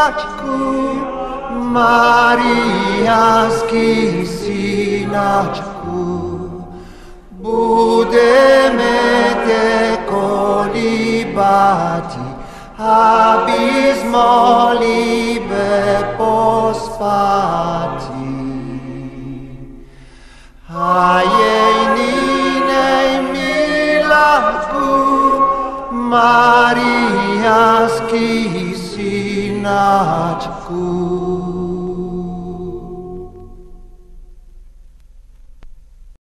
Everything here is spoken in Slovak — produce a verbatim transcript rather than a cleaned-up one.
synačku, Mariánsky synačku. Budeme te kolíbati, aby mohli pospati. A jej ninej miláčku, Mariánsky synačku.